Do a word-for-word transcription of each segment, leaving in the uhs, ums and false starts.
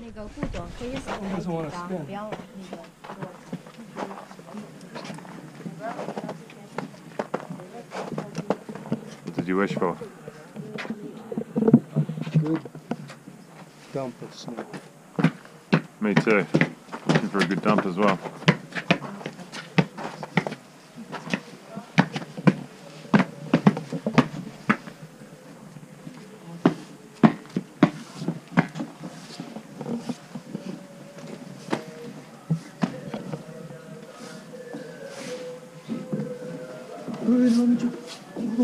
那个顾总可以扫描几张，不要那个。 What did you wish for? Good dump of snow. Me too. Looking for a good dump as well. 왜 너무 좀 이거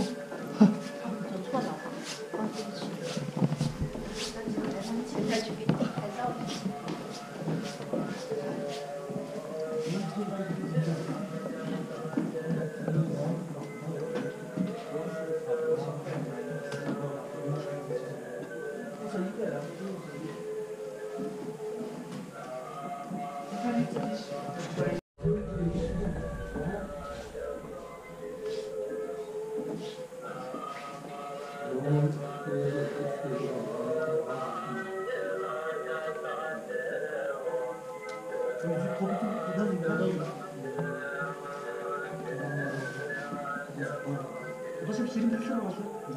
Başka bir şeyin de sıra var.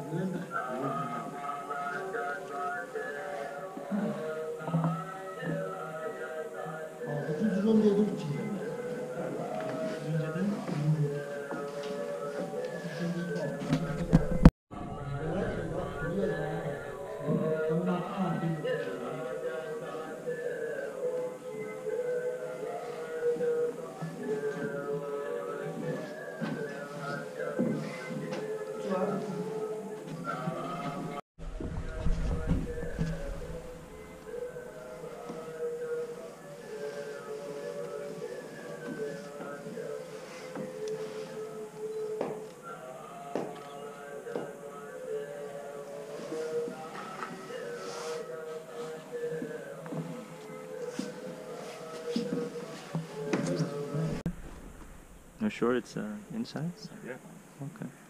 Bütün düzen diye dur ki. Önceden You're sure it's uh, inside? Yeah. Okay.